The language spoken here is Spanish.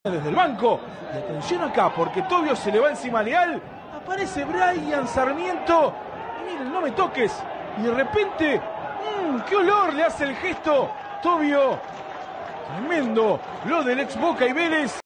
Desde el banco, y atención acá, porque Tobio se le va encima a Leal, aparece Brian Sarmiento, y miren, no me toques, y de repente, qué olor, le hace el gesto, Tobio, tremendo, lo del ex Boca y Vélez.